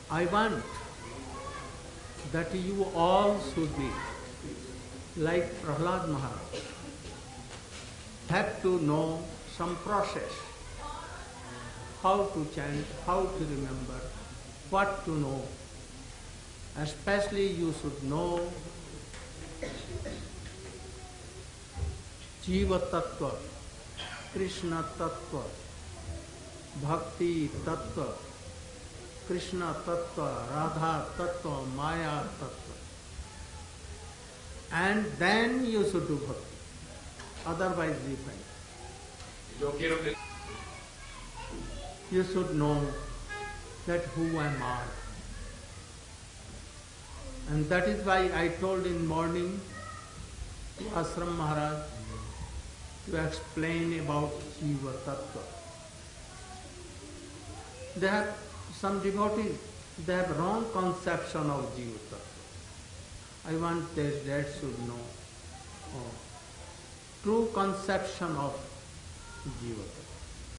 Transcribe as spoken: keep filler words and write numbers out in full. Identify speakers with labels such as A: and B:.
A: I want that you all should be like Prahlad Maharaj, have to know some process, how to chant, how to remember, what to know. Especially you should know Jiva Tattva, Krishna Tattva, Bhakti Tattva, Krishna Tattva, Radha Tattva, Maya Tattva. And then you should do bhakti. Otherwise we find. You should know that who am I. And that is why I told in morning to Ashram Maharaj to explain about Jiva Tattva. They have some devotees, they have wrong conception of Jiva Tattva. I want that they should know oh, true conception of Jiva Tattva.